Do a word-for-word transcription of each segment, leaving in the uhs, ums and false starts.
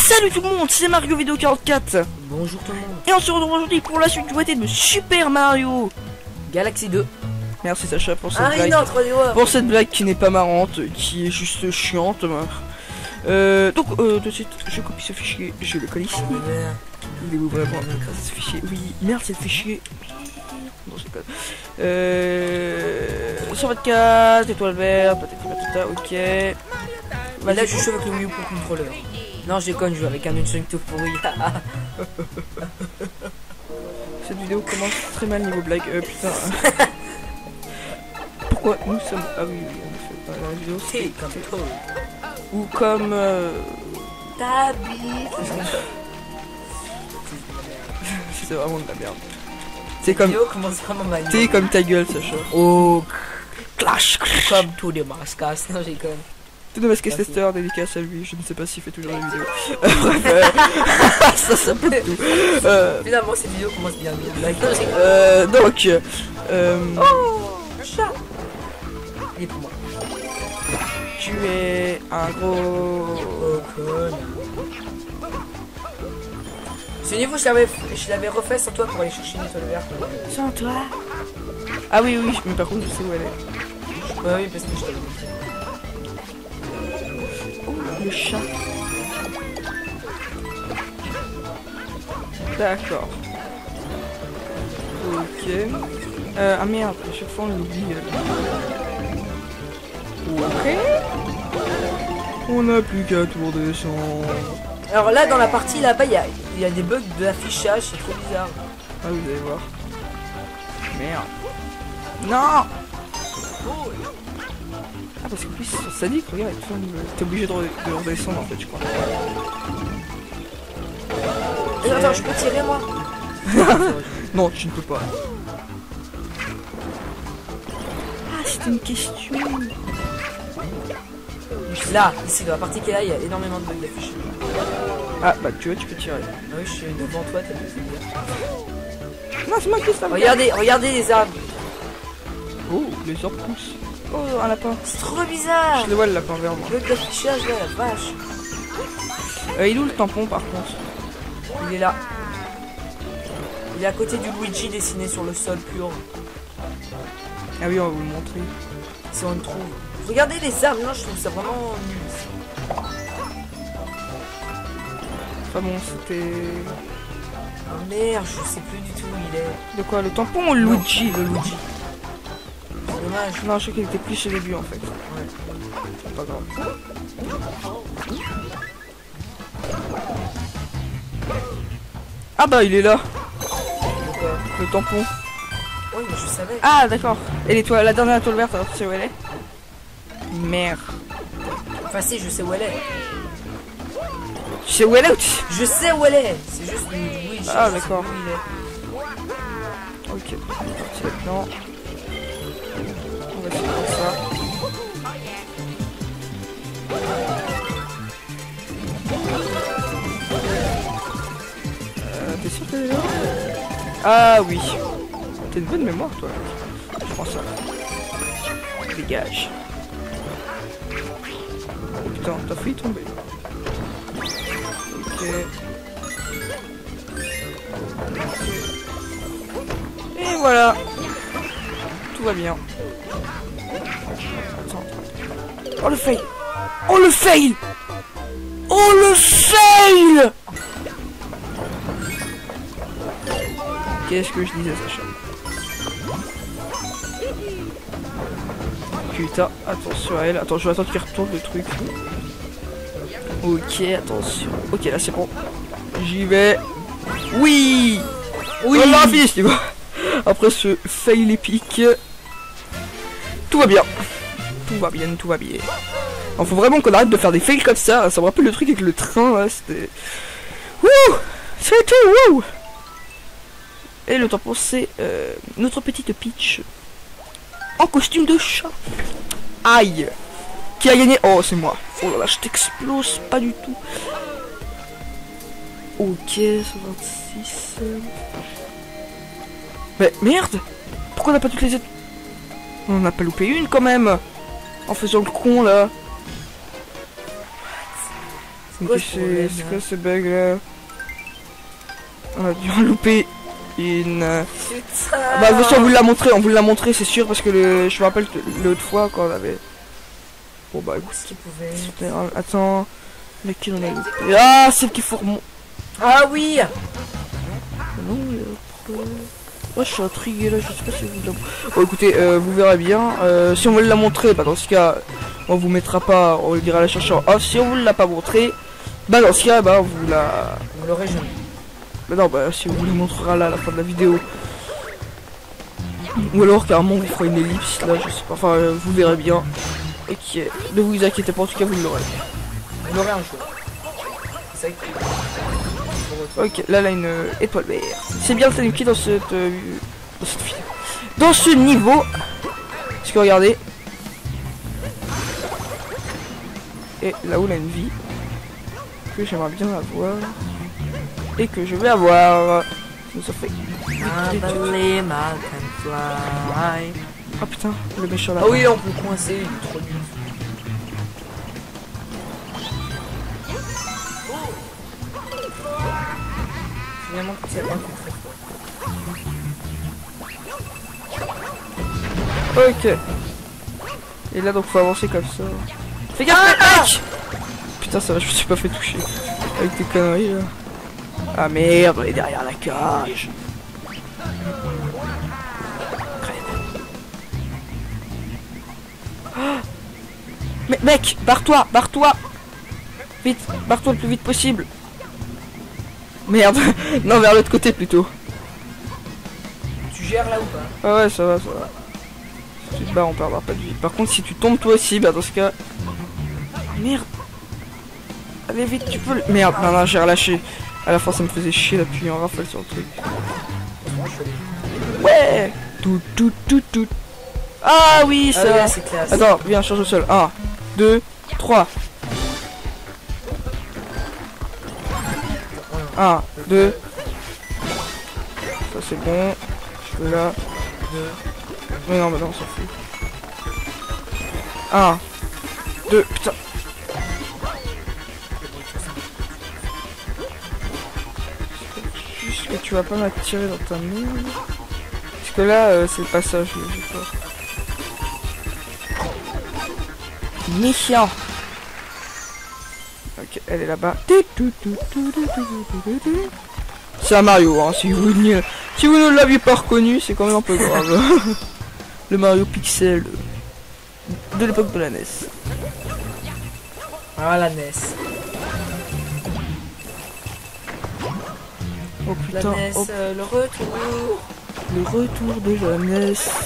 Salut tout le monde, c'est Mario Vidéo quarante-quatre. Bonjour tout le monde. Et on se retrouve aujourd'hui pour la suite du O T de Super Mario Galaxy deux. Merci Sacha pour cette Ah, blague. non, trois D World. Pour cette blague qui n'est pas marrante, qui est juste chiante. Euh, donc, euh, de suite, je copie ce fichier, je le colle ici. Voulez-vous vraiment ce fichier? Oui, merde, c'est le fichier. Non, c'est pas. Euh. cent vingt-quatre, étoile verte, patata, ok. Bah là, je joue avec le Wii U pour contrôleur. Non, je déconne, je joue avec un Unsync tout pourri. Cette vidéo commence très mal niveau blague. Euh, putain. Pourquoi nous sommes. Ah oui, oui, on fait pas la vidéo. C'est comme toi. Ou comme. Euh... Ta bite. C'est vraiment de la merde. C'est comme. La vidéo commence vraiment mal. T'es comme ta gueule, Sacha. Oh. Clash. Comme tous les mascas. Non, j'ai déconne. Tout de Mascas Tester, dédicace à lui. Je ne sais pas s'il fait toujours la vidéo. Bref. Euh... ça, ça peut tout. Euh... Finalement, cette vidéo commence bien. bien. Euh. Donc. Euh. Oh. Chat. Il est pour moi. Tu es un gros. Oh, con. Ce niveau, je l'avais, je l'avais refait sans toi pour aller chercher une étoile verte. Sans toi. Ah oui, oui, mais par contre, je sais où elle est. Bah oui, parce que je t'avais montré. Oh, le chat. D'accord. Ok. Euh, ah merde, à chaque fois on l'oublie. Ok. On n'a plus qu'à tour descendre. Alors là, dans la partie là-bas, il y a, y a des bugs d'affichage, c'est trop bizarre. Ah, vous allez voir. Merde. Non. Ah, parce qu'en plus, sur Sadique, regarde, t'es obligé de, re de redescendre en fait, je crois. Et attends, je peux tirer moi? Non, tu ne peux pas. Ah, c'est une question. Là, ici, dans la partie qui est là, il y a énormément de bugs d'affichage. Ah, bah tu vois, tu peux tirer. Ah oui, je suis devant toi, t'as vu, c'est bien. Non, c'est moi qui ça. Regardez, regardez les arbres. Oh, les arbres poussent. Oh, un lapin. C'est trop bizarre. Je le vois, le lapin vert, moi. Le bug d'affichage là, la vache. Euh, il est où le tampon par contre? Il est là. Il est à côté du Luigi dessiné sur le sol pur. Ah oui, on va vous le montrer. Si on le trouve. Regardez les arbres, non, je trouve ça vraiment nul. Enfin bon, c'était... Oh merde, je sais plus du tout où il est. De quoi, le tampon ou le Luigi? Le Luigi. C'est dommage. Non, je crois qu'il était plus chez les début en fait. Ouais. C'est pas grave. Ah bah il est là, Donc, euh, le tampon. oui, mais je savais. Ah d'accord. Et l'étoile, la dernière étoile verte, alors tu sais où elle est? Merde. Enfin si, je sais où elle est. Tu sais où elle est ou tu... Je sais où elle est. C'est juste le Luigi. Ah, je sais d'accord. plus où il est. Ok, c'est maintenant. On va essayer de faire ça. Euh, t'es sûr qu'elle est là? Ah oui. T'as une bonne mémoire toi. Je prends ça. Dégage. Oh putain, t'as failli tomber. Ok. Et voilà. Tout va bien. Attends. Oh le fail. Oh le fail. Oh le fail. Qu'est-ce que je disais, Sacha? Putain, attention à elle. Attends, je vais attendre qu'il retourne le truc. Ok, attention. Ok, là c'est bon. J'y vais. Oui. Oui. On l'a fini, tu vois. Après ce fail épique, tout va bien. Tout va bien, tout va bien. Il faut vraiment qu'on arrête de faire des fails comme ça. Ça me rappelle le truc avec le train, là. C'était... Wouh. C'est tout, wouh. Et le tampon, c'est euh, notre petite Peach. En costume de chat. Aïe. Qui a gagné? Oh, c'est moi. Oh là là, je t'explose pas du tout. Ok, cent vingt-six. Mais merde. Pourquoi on n'a pas toutes les autres? On n'a pas loupé une quand même. En faisant le con là. C'est quoi Ok, ce c'est problème, c'est là quoi ce bug là? On a dû en louper une. euh, Putain. Ah bah, de toute façon, on vous l'a montré, on vous l'a montré, c'est sûr, parce que le, je me rappelle que l'autre fois quand on avait. Bon bah écoute, Qu'est-ce qu'il pouvait... c'était un- attends, lequel on a loupé? Ah, celle qu'il faut remonter. Ah oui. Non, mais après... Moi je suis intrigué là, je sais pas si vous l'avez. Bon écoutez, euh, vous verrez bien. Euh, si on vous l'a montré, bah dans ce cas, on vous mettra pas, on le dira à la chercher en off. Si on vous l'a pas montré, bah dans ce cas, bah on vous la. Vous l'aurez jamais. Bah non, bah si on vous le montrera là à la fin de la vidéo. Ou alors carrément on vous fera une ellipse là, je sais pas. Enfin, euh, vous verrez bien. Ok, ne vous inquiétez pas, en tout cas vous l'aurez. Vous l'aurez un jour. C'est ça qui... Ok, là, là, une euh, étoile verte. C'est bien le Tanuki dans cette, euh, dans cette vidéo. Dans ce niveau. Parce que regardez. Et là où on a une vie. Que j'aimerais bien avoir. Et que je vais avoir. Ça fait. I believe I can fly. Oh putain, le méchant là. Ah oui, on peut le coincer, il est trop nul. Finalement, c'est un coup très fort. Ok. Et là donc faut avancer comme ça. Fais gaffe, Ah mec. Putain ça va, je me suis pas fait toucher. Avec tes conneries là. Ah merde, on est derrière la cage. Crève. Ah mais mec, barre-toi, barre-toi. Vite, barre-toi le plus vite possible. Merde. Non, vers l'autre côté plutôt. Tu gères là ou pas? Ah ouais, ça va, ça va. Si tu te barres, on perdra pas de vie. Par contre, si tu tombes toi aussi, bah dans ce cas... Merde. Allez vite, tu peux le... Merde, non, non, j'ai relâché. À la fin, ça me faisait chier d'appuyer en rafale sur le truc. Ouais. Tout, tout, tout, tout. Ah oui, Ah ça... ouais, c'est classe. Attends, viens, change au sol. un, deux, trois. un, deux. Ça, c'est bon. Je vais là. Deux. Mais non, mais non, on s'en fout. un, deux, putain. Juste que tu vas pas m'attirer dans ta merde. Parce que là, euh, c'est le passage, j'ai peur. Mission. Ok, elle est là-bas. C'est un Mario, hein, si vous, ne- si vous ne l'aviez pas reconnu, c'est quand même un peu grave. Le Mario Pixel de l'époque de la N E S. Ah, la N E S. Oh La putain, N E S, oh, euh, le retour. le retour de la N E S.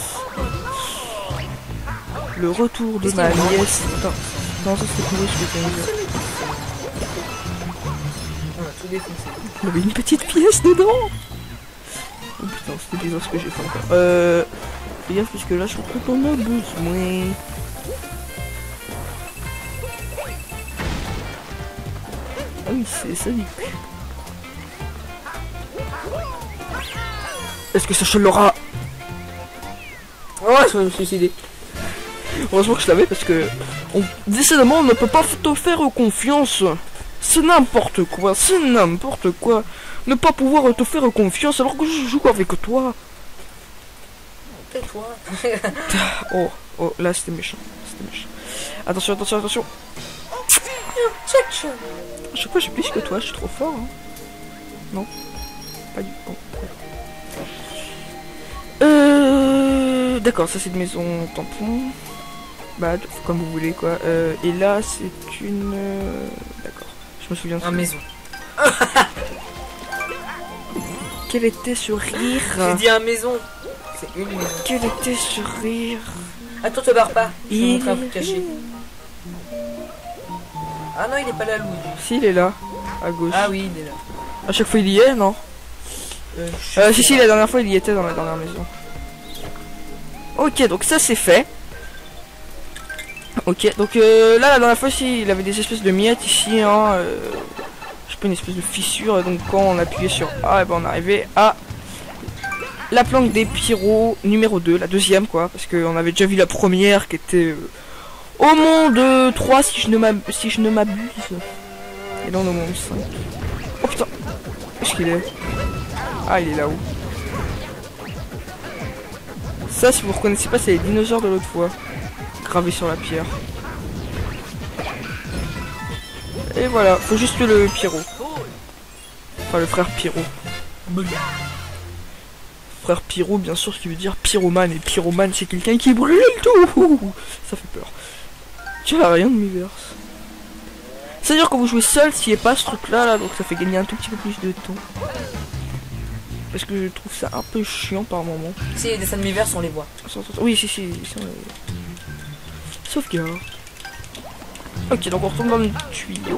Le retour de Qu'est-ce ma qu'il y a nièce. Attends, non, ça c'était pour eux, je vais dire. On a tout défoncé. Il y avait une petite pièce dedans. Oh putain, c'était bizarre ce que j'ai fait encore. Euh... Fais gaffe, parce que là, je crois qu'on en a besoin. Ah oui, c'est ça, Nick. Est-ce que ça l'aura? Oh, je vais me suicider. Heureusement que je l'avais parce que... On... Décidément, on ne peut pas te faire confiance. C'est n'importe quoi, c'est n'importe quoi. Ne pas pouvoir te faire confiance alors que je joue avec toi. Tais-toi. Oh, oh, là c'était méchant. C'était méchant. Attention, attention, attention. Check. À chaque fois j'ai plus que toi, je suis trop fort. Hein. Non, pas du tout. Euh... D'accord, ça c'est une maison tampon. Bah, comme vous voulez quoi. Euh, et là c'est une... euh, D'accord, je me souviens de Un maison. Quel était ce rire? J'ai dit un maison. C'est une maison. Quel était ce rire? Attends, te barre pas. Je vais Il montrer un truc caché. Ah non, il est pas là, Louis. Si, il est là, à gauche. Ah oui, il est là. À chaque fois il y est, non? Euh, je Euh, sais si, si, pas. la dernière fois il y était dans la dernière maison. Ok, donc ça c'est fait. Ok, donc euh, là la dernière fois si il avait des espèces de miettes ici, hein, euh, je sais pas, une espèce de fissure, et donc quand on appuyait sur A, et ben on arrivait à la planque des pyros numéro deux, la deuxième quoi, parce qu'on avait déjà vu la première qui était euh, au monde trois si je ne m'ab- si je ne m'abuse. Et là on est au monde cinq. Oh putain. Où est-ce qu'il est? Ah, il est là-haut. Ça, si vous reconnaissez pas, c'est les dinosaures de l'autre fois. Gravés sur la pierre. Et voilà, faut juste le pyro. Enfin, le frère Pyro. Frère Pyro, bien sûr, ce qui veut dire pyromane. Et pyromane, c'est quelqu'un qui brûle tout. Ça fait peur. Tu vois, rien de Miiverse. C'est-à-dire que vous jouez seul, s'il n'y a pas ce truc-là, là, donc ça fait gagner un tout petit peu plus de temps. Parce que je trouve ça un peu chiant par moment. Si les dessins de Miiverse, on les voit. Oui, si, si. si on les... Sauvegarde. Ok, donc on retourne dans le tuyau.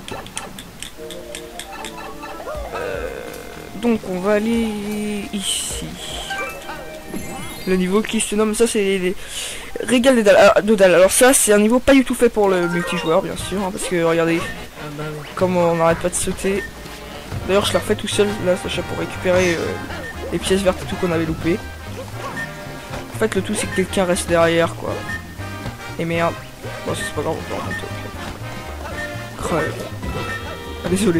Euh, donc on va aller ici. Le niveau qui se nomme, ça c'est les régales de dalle. Alors, de dalle. Alors ça c'est un niveau pas du tout fait pour le multijoueur bien sûr, hein, parce que regardez, Ah bah oui. comme on n'arrête pas de sauter. D'ailleurs je l'ai refait tout seul là, Sacha, pour récupérer euh, les pièces vertes et tout qu'on avait loupé. En fait le tout c'est que quelqu'un reste derrière quoi. Et merde. Bon ça c'est pas grave, on peut remonter. Crève. Ah, désolé.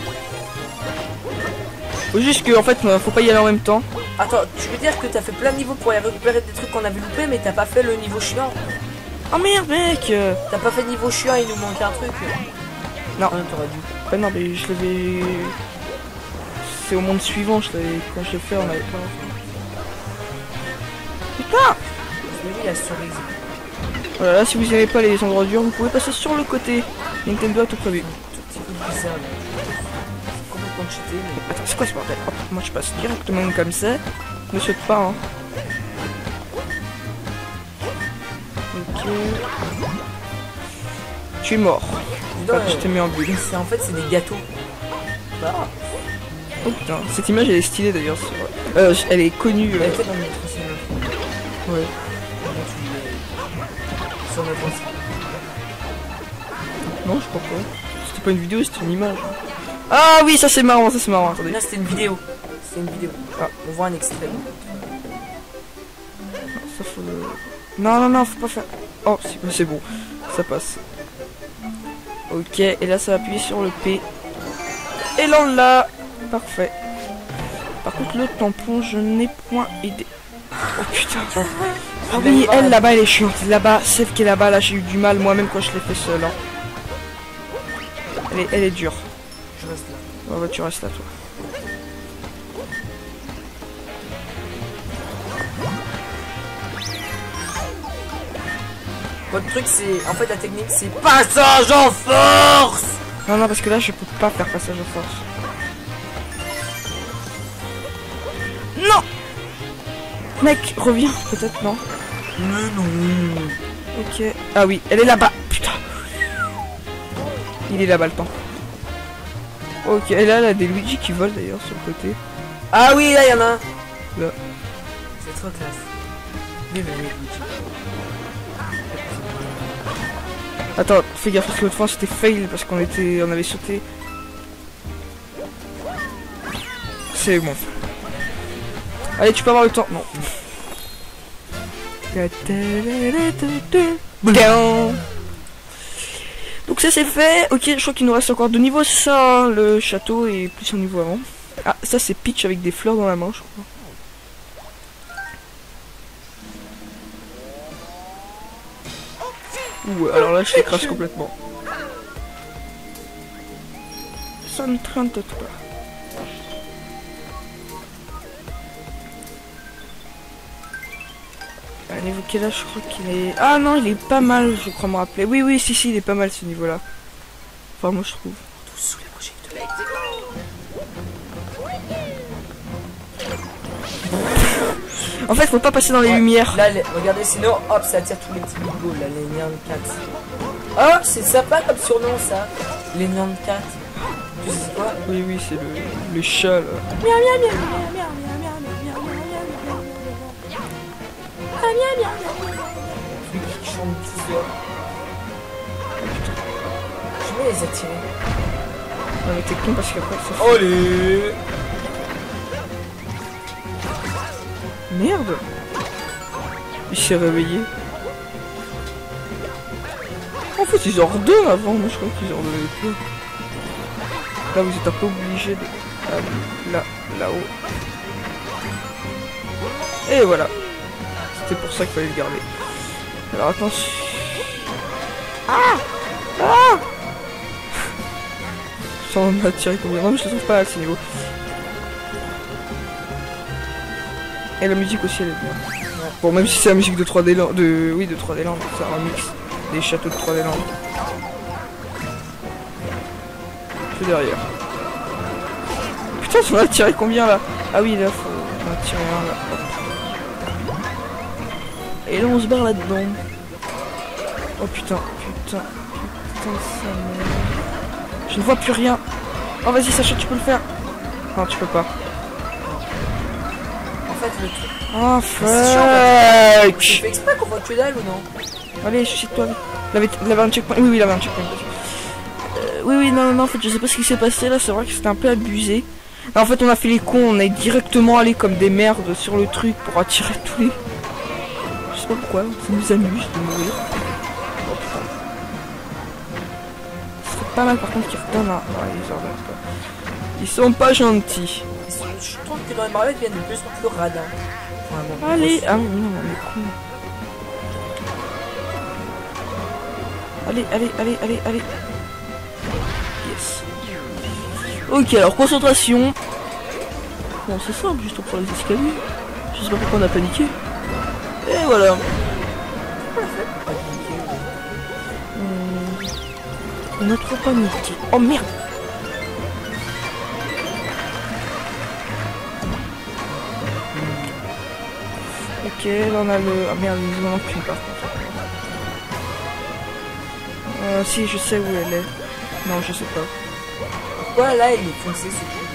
Faut juste que en fait faut pas y aller en même temps. Attends, tu veux dire que t'as fait plein de niveaux pour y récupérer des trucs qu'on avait loupés, mais t'as pas fait le niveau chiant? Oh merde mec. T'as pas fait le niveau chiant, il nous manque un truc. Non. Ah, t'aurais dû. Bah non mais je l'avais... C'est au monde suivant, je l'avais... Quand je l'ai fait on avait pas... Putain. Mais oui, la cerise. Voilà, là si vous n'avez pas les endroits durs, vous pouvez passer sur le côté. Nintendo a tout prévu. Tout petit peu bizarre. C'est complètement cheaté, mais... Attends, c'est quoi ce bordel? Hop, moi je passe directement comme ça. Ne saute pas hein. Ok. Tu es mort. Putain, Ah, je t'ai mis en bulle. c'est en fait c'est des gâteaux. Bah, Oh putain, cette image elle est stylée d'ailleurs. sur- Euh, elle est connue. elle euh, était dans notre cinéma. Ouais. Sur notre ancien. Non, je crois pas. C'était pas une vidéo, c'était une image. Ah oui, ça c'est marrant, ça c'est marrant. Attendez. Là c'était une vidéo. C'était une vidéo. Ah. On voit un extrait. Ça faut le... Non, non, non, faut pas faire... Oh, c'est c'est bon. Ça passe. Ok, et là ça va appuyer sur le P. Et là on l'a. Parfait. Par contre le tampon, je n'ai point aidé. Oh putain. Ah oui, elle là-bas elle est chiante. Là-bas, celle qui est là-bas, là j'ai eu du mal moi-même quand je l'ai fait seul. Hein. Elle est, elle est dure. Je reste là. Ouais, bah tu restes là toi. Votre truc c'est... En fait la technique c'est passage en force. Non, non, parce que là je peux pas faire passage en force. Non. Mec, reviens, peut-être, non? Mais non. Ok. Ah oui, elle est là-bas. Putain. Il est là-bas le temps. Ok, et là, elle a des Luigi qui volent d'ailleurs sur le côté. Ah oui, là y'en a un. Là. C'est trop classe. Vive le Luigi. Attends, fais gaffe parce que l'autre fois c'était fail parce qu'on était, on avait sauté. C'est bon. Allez, tu peux avoir le temps. Non. Donc ça c'est fait. Ok, je crois qu'il nous reste encore deux niveaux. C'est ça, hein, le château et plus un niveau avant. Ah, ça c'est Peach avec des fleurs dans la main, je crois. Ouh, alors là je l'écrase complètement. Ça ne traîne pas. À niveau quel âge je crois qu'il est... Ah non, il est pas mal, je crois me rappeler. Oui, oui, si, si, il est pas mal ce niveau-là. Enfin, moi je trouve. Tous sous les projecteurs. En fait, faut pas passer dans les Ouais. lumières. Là, les- regardez, sinon, hop, ça attire tous les petits bingos, là, les Nyan-Cats. Oh, c'est sympa comme surnom, ça. Les Nyan-Cats. Tu sais quoi? Oui, oui, c'est le, le chat là. Miam, miam, miam, miam, miam, miam, miam, miam, miam, miam, miam. Ah, miam, miam, miam, miam. Celui qui chante bizarre. Je vais les attirer. Non mais t'es con parce qu'après ça... Allez. Merde. Il s'est réveillé. En fait, ils en redonnent avant. Moi, je crois qu'ils en redonnaient plus. Là, vous êtes un peu obligé de... aller là, là-haut. Et voilà. C'était pour ça qu'il fallait le garder. Alors, attention. Ah Ah J'en ai tiré combien? Non, mais je le trouve pas à ce niveau. Et la musique aussi, elle est bien. Ouais. Bon, même si c'est la musique de trois D Land, de... Oui, de trois D Land, c'est un mix des châteaux de trois D Land. Je suis derrière. Putain, on a tiré combien là? Ah oui, là, faut... on a tiré un là. Hop. Et là, on se barre là-dedans. Oh putain, putain, putain, ça merde. Je ne vois plus rien. Oh, vas-y, Sacha, tu peux le faire. Non, tu peux pas. En fait, le truc. Oh, fuck. Tu fais exprès qu'on voit que dalle ou non? Allez, suicide-toi. Il avait, il avait un checkpoint. Oui, oui, il avait un checkpoint. Euh, oui, oui, non, non, non, en fait, je sais pas ce qui s'est passé là. C'est vrai que c'était un peu abusé. Là, en fait, on a fait les cons. On est directement allé comme des merdes sur le truc pour attirer tous les. Je sais pas pourquoi. Ça nous amuse de mourir. Oh putain. C'est pas mal par contre qu'ils redonnent un. Ouais, ils en donnent pas. Ils sont pas gentils. Je trouve que dans les Mario, ils viennent de plus en plus radins. Enfin, allez, ah non, non, mais con. Allez, allez, allez, allez, allez. Yes. Ok, alors concentration. Bon, c'est simple, juste pour les escaliers. Je sais pas pourquoi on a paniqué. Et voilà. Hum, on a trop paniqué. Oh merde. Ok, là on a le... Ah merde, ils en ont qu'une par contre. Euh, si, je sais où elle est. Non, je sais pas. Pourquoi là il est foncé ce truc?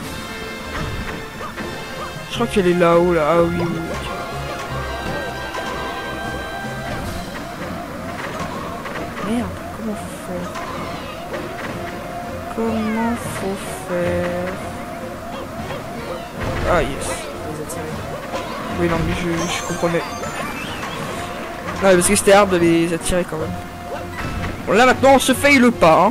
Je crois qu'elle est là-haut, là. Ah oui, oui. Okay. Merde, comment faut faire? Comment faut faire? Ah yes. Oui, non, mais je, je comprenais. Non, parce que c'était hard de les attirer quand même. Bon, là maintenant on se faille le pas, hein.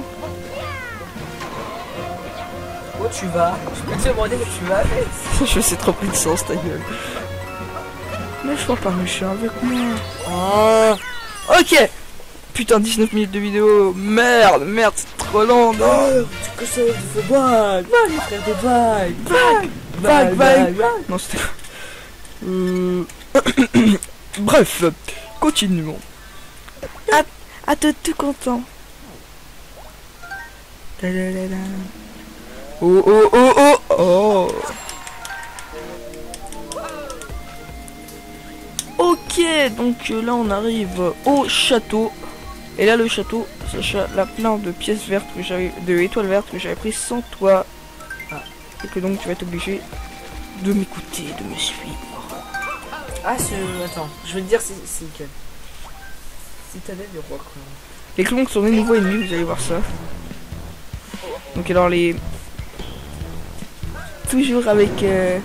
Où tu vas? Je peux te demander où tu vas? Je sais trop plus de sens, ta gueule. Mais je vois pas méchant avec moi. Oh. Ok. Putain, dix-neuf minutes de vidéo. Merde, merde, c'est trop long. Oh, que ça, tu fais vague, vague, frère de vague, vague, vague, vague, vague. Non, c'était... Euh... Bref, continuons. Ah, ah t'es tout content. Oh oh oh oh oh. Ok, donc là on arrive au château. Et là le château, Sacha, là plein de pièces vertes que j'avais, de étoiles vertes que j'avais pris sans toi. Ah. Et que donc tu vas être obligé de m'écouter, de me suivre. Ah, ce... Attends, je veux te dire c'est lequel. Citadelle du roi, quoi. Les clones sont des nouveaux ennemis, vous allez voir ça. Donc alors les... Toujours avec... Euh...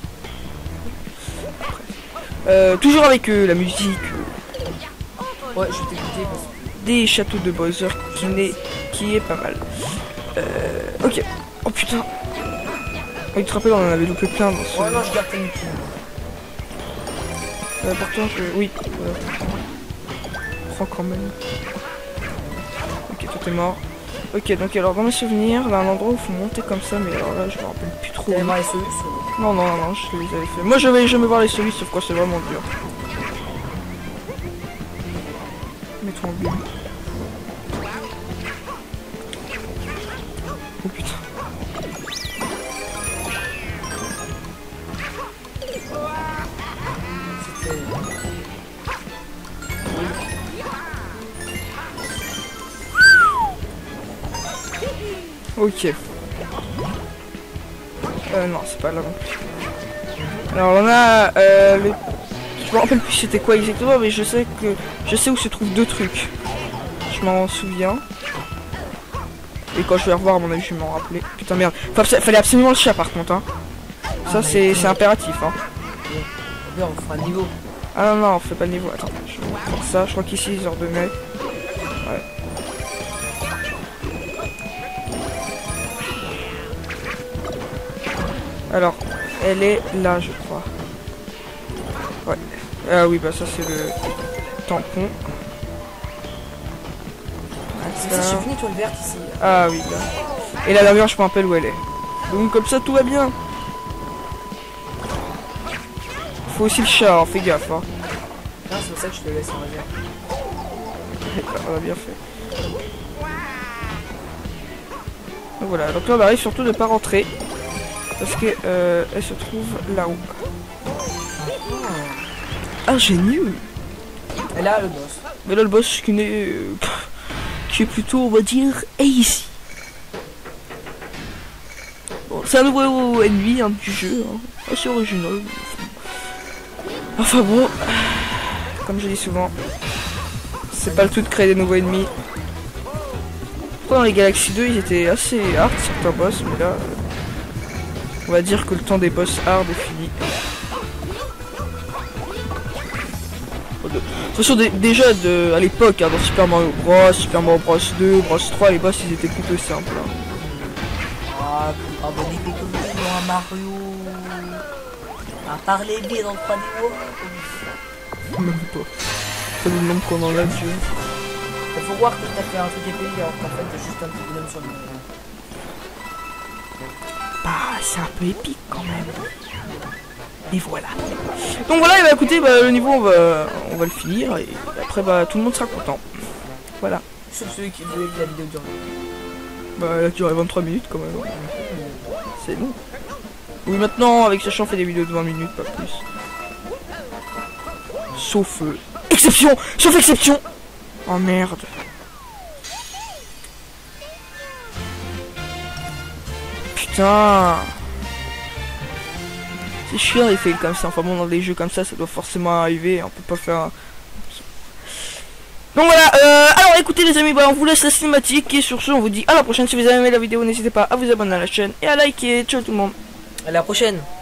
Euh, toujours avec euh, la musique. Euh... Ouais, je vais t'écouter parce que... Des châteaux de Bowser qui, est... qui est pas mal. Euh... Ok. Oh putain. Oh, tu te rappelles, on en avait loupé plein dans ce... Ouais, non, je garde une qui. Euh, pourtant, je... Oui. Euh... Prends quand même. Ok, toi t'es mort. Ok, donc alors dans mes souvenirs, là un endroit où il faut monter comme ça, mais alors là je me rappelle plus trop. T'allais voir les solutions? Non, non, non, non, je les avais fait. Moi je vais jamais voir les solutions, sauf quoi c'est vraiment dur. Mets-toi en bulle. Oh putain. Ok. Euh, non, c'est pas là non plus. Alors on a euh, le... Je me rappelle plus c'était quoi exactement, mais je sais que je sais où se trouvent deux trucs. Je m'en souviens. Et quand je vais revoir, à mon avis, je vais m'en rappeler. Putain merde. Enfin, fallait absolument le chat par contre. Hein. Ah, ça c'est impératif. Hein. Bien, on fera un niveau. Ah non non, on fait pas le niveau. Attends, je vais prendre ça. Je crois qu'ici ils ordonnaient. Ouais. Alors, elle est là, je crois. Ouais. Ah oui, bah ça c'est le tampon. C'est ça, j'ai fini toi le vert ici. Ah oui, là. Et la dernière, je me rappelle où elle est. Donc comme ça, tout va bien. Faut aussi le chat, hein, fais gaffe. Hein. Non, c'est pour ça que je te laisse en réserve. On a bien fait. Donc voilà, donc là on arrive surtout de pas rentrer. Parce que euh, elle se trouve là-haut. Ah, génial. Et là, le boss. Mais là, le boss qui n'est... Euh, qui est plutôt, on va dire, easy. Bon, c'est un nouveau ennemi hein, du jeu. Hein. Assez original. Enfin bon, comme je dis souvent, c'est pas le tout de créer des nouveaux ennemis. Dans les Galaxy deux, ils étaient assez hard, certains boss, mais là, on va dire que le temps des boss hard est fini. De toute façon, déjà de, à l'époque, hein, dans Super Mario Bros, Super Mario Bros deux, Bros trois, les boss ils étaient plutôt simples. Hein. Ah, ah bon, des comme dans un Mario. À parler bien dans le trois D World. Même pas. Ça nous demande qu'on enlève Dieu. Il faut voir que t'as fait un truc épais alors qu'en fait t'as juste un petit bonhomme sur le monde. Bah, c'est un peu épique quand même. Et voilà. Donc voilà, et bah écoutez, bah, le niveau on va, on va le finir et après bah tout le monde sera content. Voilà. Sauf celui qui voulait que la vidéo dure. Bah elle a duré vingt-trois minutes quand même. C'est long. Oui maintenant avec Sacha on fait des vidéos de vingt minutes, pas plus. Sauf euh, exception. Sauf exception. Oh merde. Putain. C'est chiant les fails comme ça, enfin bon dans des jeux comme ça ça doit forcément arriver, on peut pas faire un... Donc voilà, euh, alors écoutez les amis, bah, on vous laisse la cinématique et sur ce on vous dit à la prochaine. Si vous avez aimé la vidéo n'hésitez pas à vous abonner à la chaîne et à liker, ciao tout le monde. À la prochaine.